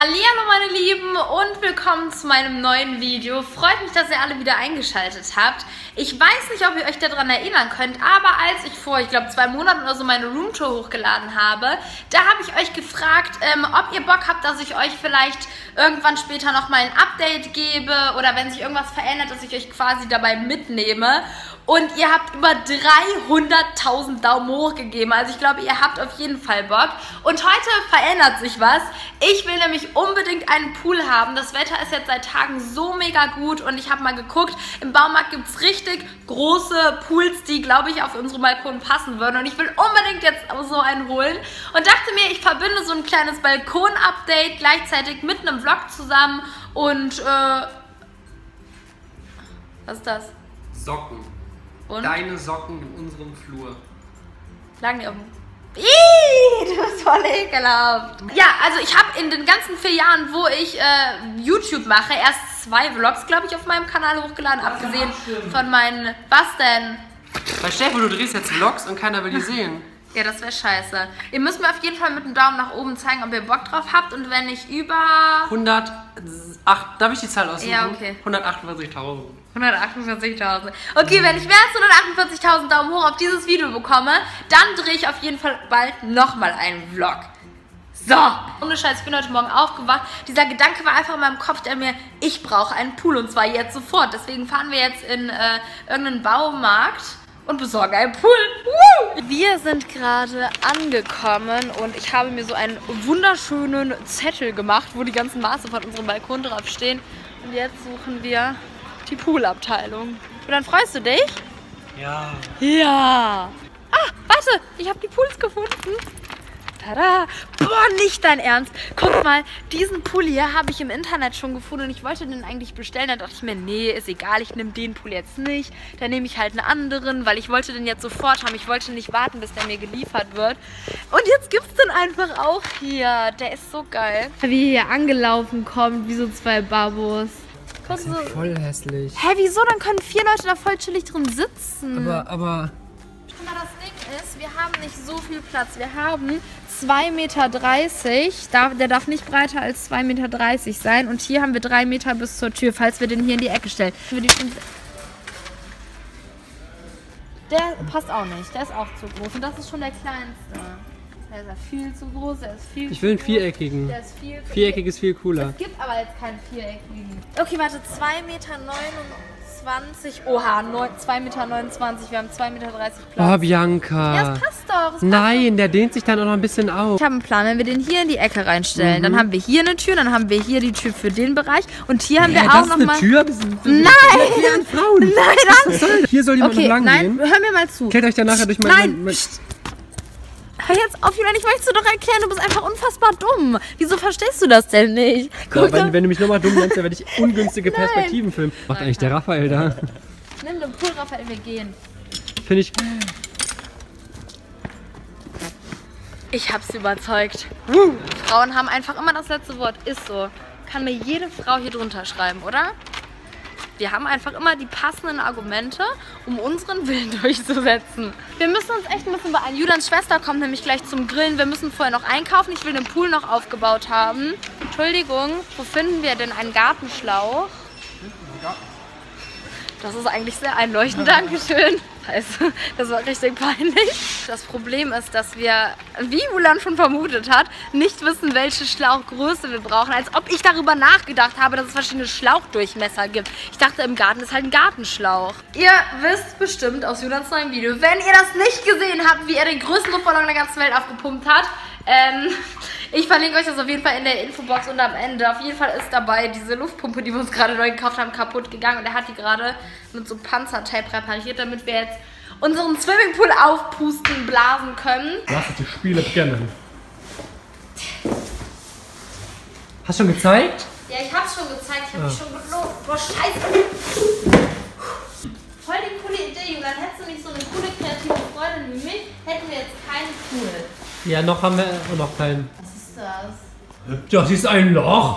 Hallihallo meine Lieben und willkommen zu meinem neuen Video. Freut mich, dass ihr alle wieder eingeschaltet habt. Ich weiß nicht, ob ihr euch daran erinnern könnt, aber als ich vor, ich glaube 2 Monaten oder so meine Roomtour hochgeladen habe, da habe ich euch gefragt, ob ihr Bock habt, dass ich euch vielleicht irgendwann später nochmal ein Update gebe oder wenn sich irgendwas verändert, dass ich euch quasi dabei mitnehme. Und ihr habt über 300.000 Daumen hoch gegeben. Also ich glaube, ihr habt auf jeden Fall Bock. Und heute verändert sich was. Ich will nämlich unbedingt einen Pool haben. Das Wetter ist jetzt seit Tagen so mega gut. Und ich habe mal geguckt, im Baumarkt gibt es richtig große Pools, die, glaube ich, auf unsere Balkon passen würden. Und ich will unbedingt jetzt so einen holen. Und dachte mir, ich verbinde so ein kleines Balkon-Update gleichzeitig mit einem Vlog zusammen. Und, was ist das? Socken. Und? Deine Socken in unserem Flur. Lagen die auf dem... Ihhh, du bist voll ekelhaft. Ja, also ich habe in den ganzen 4 Jahren, wo ich YouTube mache, erst 2 Vlogs, glaube ich, auf meinem Kanal hochgeladen, abgesehen von meinen... Was denn? Weil Stefan, du drehst jetzt Vlogs und keiner will die sehen. Ja, das wäre scheiße. Ihr müsst mir auf jeden Fall mit einem Daumen nach oben zeigen, ob ihr Bock drauf habt. Und wenn ich über... 108, darf ich die Zahl aussuchen? Ja, okay. 148.000. 148.000. Okay, wenn ich mehr als 148.000 Daumen hoch auf dieses Video bekomme, dann drehe ich auf jeden Fall bald nochmal einen Vlog. So. Ohne Scheiß, ich bin heute Morgen aufgewacht. Dieser Gedanke war einfach in meinem Kopf, der mir, ich brauche einen Pool und zwar jetzt sofort. Deswegen fahren wir jetzt in irgendeinen Baumarkt und besorgen einen Pool. Woo! Wir sind gerade angekommen und ich habe mir so einen wunderschönen Zettel gemacht, wo die ganzen Maße von unserem Balkon drauf stehen. Und jetzt suchen wir die Poolabteilung. Und dann freust du dich? Ja. Ja. Ah, warte, ich habe die Pools gefunden. Tada. Boah, nicht dein Ernst. Guck mal, diesen Pool hier habe ich im Internet schon gefunden und ich wollte den eigentlich bestellen. Da dachte ich mir, nee, ist egal, ich nehme den Pool jetzt nicht. Dann nehme ich halt einen anderen, weil ich wollte den jetzt sofort haben. Ich wollte nicht warten, bis der mir geliefert wird. Und jetzt gibt es den einfach auch hier. Der ist so geil. Wie hier angelaufen kommt, wie so 2 Babos. Das ist ja voll hässlich. Hä, wieso? Dann können 4 Leute da voll chillig drin sitzen. Aber... Guck mal, das Ding ist, wir haben nicht so viel Platz. Wir haben 2,30 Meter. Der darf nicht breiter als 2,30 Meter sein. Und hier haben wir 3 Meter bis zur Tür, falls wir den hier in die Ecke stellen. Der passt auch nicht. Der ist auch zu groß. Und das ist schon der kleinste. Der ist ja viel zu groß. Der ist viel Ich will einen viereckigen. Der ist viel zu Viereckig ist viel cooler. Es gibt aber jetzt keinen viereckigen. Okay, warte. 2,29 Meter. Oha, 2,29 Meter. Wir haben 2,30 Meter Platz. Oh, Bianca. Ja, das passt doch. Das passt Nein, der dehnt sich dann auch noch ein bisschen auf. Ich habe einen Plan, wenn wir den hier in die Ecke reinstellen, dann haben wir hier eine Tür, dann haben wir hier die Tür für den Bereich und hier haben wir auch noch mal... Tür? Nein! Frauen. Nein, Was soll das? Hier soll jemand noch lang nein, gehen. hör mir mal zu. Kehrt euch dann nachher durch Nein, hör jetzt auf, Julian, ich möchte es dir doch erklären, du bist einfach unfassbar dumm. Wieso verstehst du das denn nicht? Ja, wenn du mich nochmal dumm nennst, dann werde ich ungünstige Perspektiven filmen. Macht eigentlich der Raphael da? Nimm den Pool, Raphael, wir gehen. Finde ich... Ich hab's überzeugt. Frauen haben einfach immer das letzte Wort. Ist so. Kann mir jede Frau hier drunter schreiben, oder? Wir haben einfach immer die passenden Argumente, um unseren Willen durchzusetzen. Wir müssen uns echt ein bisschen beeilen. Julians Schwester kommt nämlich gleich zum Grillen. Wir müssen vorher noch einkaufen. Ich will den Pool noch aufgebaut haben. Entschuldigung, wo finden wir denn einen Gartenschlauch? Das ist eigentlich sehr einleuchtend. Dankeschön. Also, das war richtig peinlich. Das Problem ist, dass wir, wie Julian schon vermutet hat, nicht wissen, welche Schlauchgröße wir brauchen. Als ob ich darüber nachgedacht habe, dass es verschiedene Schlauchdurchmesser gibt. Ich dachte, im Garten ist halt ein Gartenschlauch. Ihr wisst bestimmt aus Julians neuem Video, wenn ihr das nicht gesehen habt, wie er den größten Luftballon der ganzen Welt aufgepumpt hat, ich verlinke euch das auf jeden Fall in der Infobox und am Ende. Auf jeden Fall ist dabei diese Luftpumpe, die wir uns gerade neu gekauft haben, kaputt gegangen. Und er hat die gerade mit so Panzertape repariert, damit wir jetzt unseren Swimmingpool aufpusten, blasen können. Lass uns die Spiele beginnen. Hast du schon gezeigt? Ja, ich hab's schon gezeigt. Ich hab mich schon gelobt. Boah, scheiße. Voll die coole Idee, Julian. Hättest du nicht so eine coole, kreative Freundin wie mich, hätten wir jetzt keinen Pool. Ja, noch haben wir noch keinen. Was ist das? Das ist ein Loch.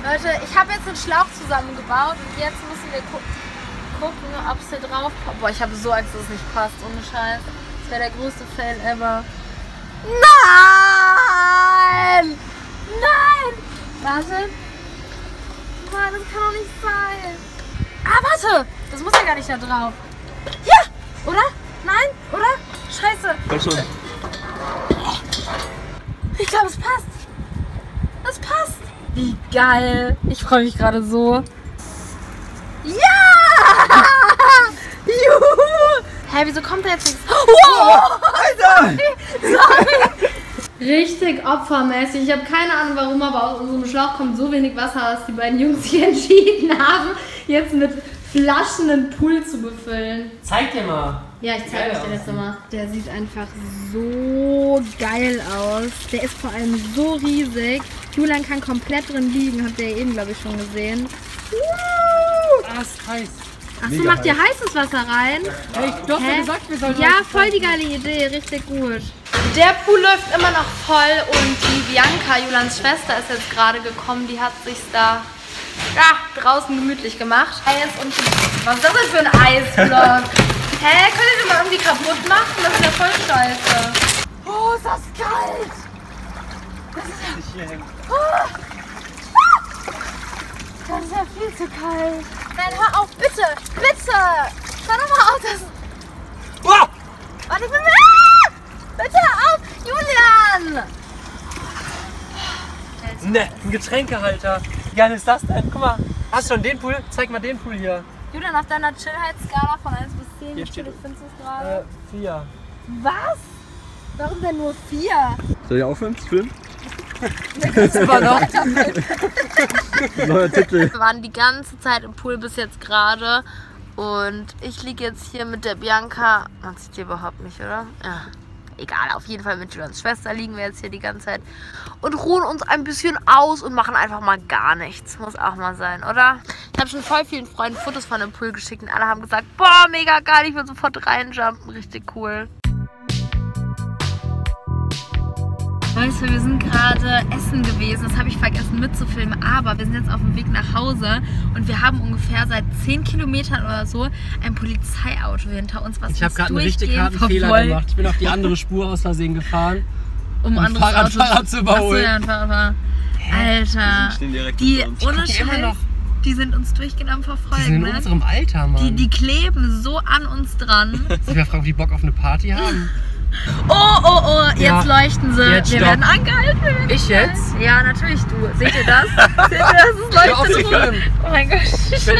Leute, ich habe jetzt einen Schlauch zusammengebaut und jetzt müssen wir gucken, ob es hier drauf passt. Boah, ich habe so Angst, dass es nicht passt. Ohne Scheiß. Das wäre der größte Fail ever. Nein! Nein! Warte. Mann, das kann doch nicht sein. Ah, warte! Das muss ja gar nicht da drauf. Ja! Oder? Nein? Oder? Scheiße. Komm schon. Ich glaube, es passt. Es passt. Wie geil. Ich freue mich gerade so. Ja! Juhu! Hä, wieso kommt da jetzt nichts? Wow! Alter! Sorry. Richtig opfermäßig. Ich habe keine Ahnung warum, aber aus unserem Schlauch kommt so wenig Wasser, dass die beiden Jungs sich entschieden haben, jetzt mit Flaschen einen Pool zu befüllen. Zeig dir mal. Ja, ich zeige euch den jetzt mal. Der sieht einfach so geil aus. Der ist vor allem so riesig. Julian kann komplett drin liegen, habt ihr eben, glaube ich, schon gesehen. Ah, ist heiß. Achso, macht ihr heißes Wasser rein? Hey, du hast ja gesagt, wir sollen... Ja, voll die geile Idee, richtig gut. Der Pool läuft immer noch voll und die Bianca, Julians Schwester, ist jetzt gerade gekommen. Die hat sich da draußen gemütlich gemacht. Eis und... Was ist das denn für ein Eisblock? Hä, könnt ihr den mal irgendwie kaputt machen? Das ist ja voll scheiße. Oh, ist das kalt! Das ist ja... Das ist ja viel zu kalt. Nein, hör auf, bitte! Bitte! Hör doch mal auf, das... Oh! Warte, ich bin... Bitte hör auf! Julian! Ne, ein Getränkehalter. Wie geil ist das denn? Guck mal, hast du schon den Pool? Zeig mal den Pool hier. Julian, auf deiner Chillheitsskala von 1 bis 10, Hier wie steht- chillig findest du es gerade? 4. Was? Warum denn nur 4? Soll ich aufhören zu filmen? Super noch. Neuer Titel. Wir waren die ganze Zeit im Pool bis jetzt gerade und ich liege jetzt hier mit der Bianca. Man sieht die überhaupt nicht, oder? Ja. Egal, auf jeden Fall mit Julians Schwester liegen wir jetzt hier die ganze Zeit und ruhen uns ein bisschen aus und machen einfach mal gar nichts. Muss auch mal sein, oder? Ich habe schon voll vielen Freunden Fotos von dem Pool geschickt und alle haben gesagt, boah, mega geil, ich will sofort reinjumpen, richtig cool. Leute, wir sind gerade essen gewesen, das habe ich vergessen mitzufilmen, aber wir sind jetzt auf dem Weg nach Hause und wir haben ungefähr seit 10 Kilometern oder so ein Polizeiauto hinter uns, was Ich habe uns gerade einen richtig durchgehend harten Fehler verfolgt, gemacht. Ich bin auf die andere Spur aus Versehen gefahren, um ein anderes Auto Fahrradfahrer zu überholen. Achso, ja, ein Fahrradfahrer. Alter, stehen direkt die hinter uns. ohne guck die immer Scheiß, noch. die sind uns durchgehend am Die Verfolgen, sind in ne? unserem Alter, Mann. Die kleben so an uns dran. Ich will fragen, ob die Bock auf eine Party haben. Oh, jetzt Ja, leuchten sie. jetzt wir stopp. werden angehalten. wir werden Ich angehalten. jetzt? Ja, natürlich du. Seht ihr das? Seht ihr das? Es Hör auf zu leuchtet rot. filmen. Oh mein Gott, Scheiße.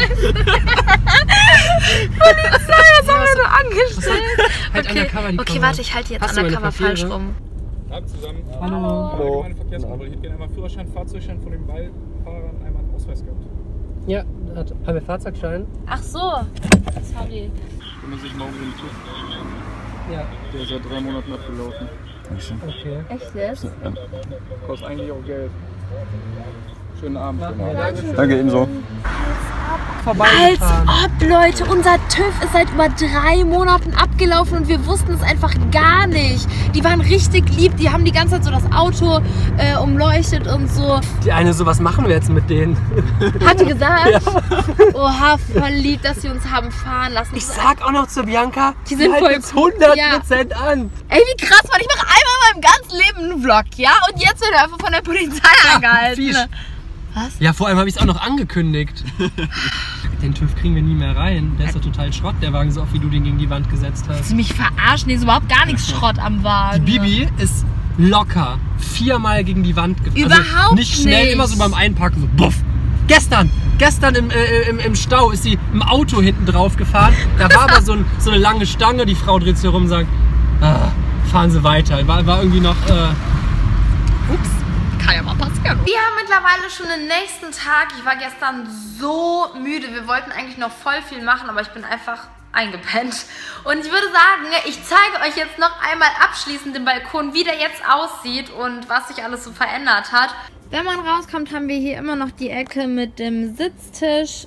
Polizei, was haben wir nur angestellt? Halt undercover die Okay, Kamera. warte, ich halte die jetzt Hast du meine undercover falsch Papiere? rum. Hallo zusammen. Hallo. Allgemeine Verkehrskontrolle. Ich hätte gerne einmal Führerschein, Fahrzeugschein von den Beifahrer und einmal einen Ausweis gehabt. Ja, haben wir Fahrzeugschein? Ach so, sorry. Wenn man sich morgen den Tod Ja. der ist seit 3 Monaten abgelaufen. Okay. Echt jetzt? Kostet eigentlich auch Geld. Schönen Abend. Danke, ebenso. Als Vorbeigefahren. ob, Leute, unser TÜV ist seit über 3 Monaten abgelaufen und wir wussten es einfach gar nicht. Die waren richtig lieb, die haben die ganze Zeit so das Auto umleuchtet und so. Die eine so, was machen wir jetzt mit denen? Hat die gesagt? Oha, voll lieb, dass sie uns haben fahren lassen. Ich sag auch noch zu Bianca, Die sind halt voll jetzt cool. 100% an. Ey, wie krass, Mann, ich mache einmal in meinem ganzen Leben einen Vlog, ja? Und jetzt wird er einfach von der Polizei angehalten. Fisch. Was? Ja, vor allem habe ich es auch noch angekündigt. Den TÜV kriegen wir nie mehr rein. Der ist doch total Schrott, der Wagen, so oft wie du den gegen die Wand gesetzt hast. Willst du mich verarschen? Hier ist überhaupt gar nichts Schrott am Die Wagen. Bibi ist locker 4-mal gegen die Wand gefahren. Überhaupt also nicht schnell, nicht. immer so beim Einpacken, so buff. Gestern im Stau ist sie im Auto hinten drauf gefahren. Da war aber so eine lange Stange. Die Frau dreht sich herum und sagt, fahren Sie weiter. War irgendwie noch... Ups, kann ja mal passieren. Wir haben mittlerweile schon den nächsten Tag. Ich war gestern so müde. Wir wollten eigentlich noch voll viel machen, aber ich bin einfach eingepennt. Und ich würde sagen, ich zeige euch jetzt noch einmal abschließend den Balkon, wie der jetzt aussieht und was sich alles so verändert hat. Wenn man rauskommt, haben wir hier immer noch die Ecke mit dem Esstisch,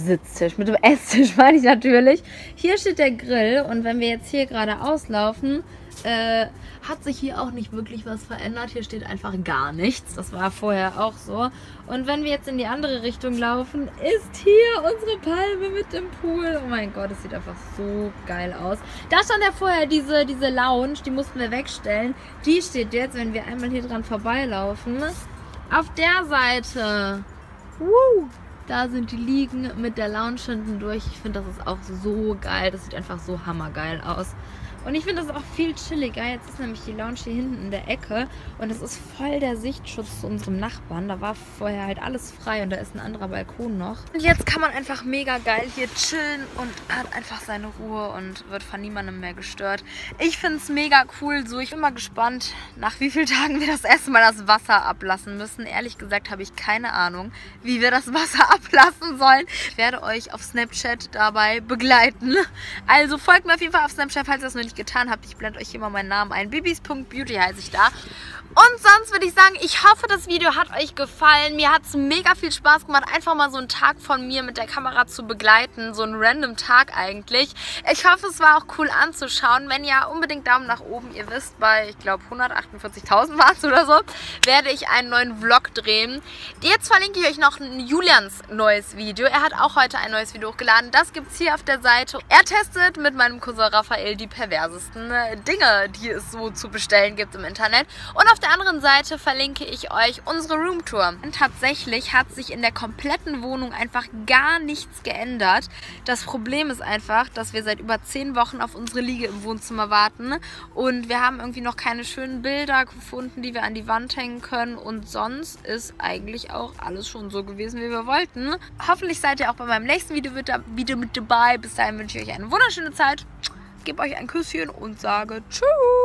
meine ich natürlich. Hier steht der Grill und wenn wir jetzt hier gerade auslaufen, hat sich hier auch nicht wirklich was verändert. Hier steht einfach gar nichts. Das war vorher auch so. Und wenn wir jetzt in die andere Richtung laufen, ist hier unsere Palme mit dem Pool. Oh mein Gott, es sieht einfach so geil aus. Da stand ja vorher diese Lounge, die mussten wir wegstellen. Die steht jetzt, wenn wir einmal hier dran vorbeilaufen, auf der Seite. Da sind die Liegen mit der Lounge hinten durch. Ich finde, das ist auch so geil. Das sieht einfach so hammergeil aus. Und ich finde das auch viel chilliger. Jetzt ist nämlich die Lounge hier hinten in der Ecke und es ist voll der Sichtschutz zu unserem Nachbarn. Da war vorher halt alles frei und da ist ein anderer Balkon noch. Und jetzt kann man einfach mega geil hier chillen und hat einfach seine Ruhe und wird von niemandem mehr gestört. Ich finde es mega cool so. Ich bin mal gespannt, nach wie vielen Tagen wir das erste Mal das Wasser ablassen müssen. Ehrlich gesagt habe ich keine Ahnung, wie wir das Wasser ablassen sollen. Ich werde euch auf Snapchat dabei begleiten. Also folgt mir auf jeden Fall auf Snapchat, falls ihr das noch nicht getan habt. Ich blende euch hier mal meinen Namen ein. Bibis.beauty heiße ich da. Und sonst würde ich sagen, ich hoffe, das Video hat euch gefallen. Mir hat es mega viel Spaß gemacht, einfach mal so einen Tag von mir mit der Kamera zu begleiten. So einen random Tag eigentlich. Ich hoffe, es war auch cool anzuschauen. Wenn ja, unbedingt Daumen nach oben. Ihr wisst, bei, ich glaube, 148.000 waren es oder so, werde ich einen neuen Vlog drehen. Jetzt verlinke ich euch noch ein Julians neues Video. Er hat auch heute ein neues Video hochgeladen. Das gibt es hier auf der Seite. Er testet mit meinem Cousin Raphael die perversesten Dinge, die es so zu bestellen gibt im Internet. Und auf der anderen Seite verlinke ich euch unsere Roomtour. Und tatsächlich hat sich in der kompletten Wohnung einfach gar nichts geändert. Das Problem ist einfach, dass wir seit über 10 Wochen auf unsere Liege im Wohnzimmer warten und wir haben irgendwie noch keine schönen Bilder gefunden, die wir an die Wand hängen können und sonst ist eigentlich auch alles schon so gewesen, wie wir wollten. Hoffentlich seid ihr auch bei meinem nächsten Video mit dabei. Bis dahin wünsche ich euch eine wunderschöne Zeit. Gebe euch ein Küsschen und sage Tschüss.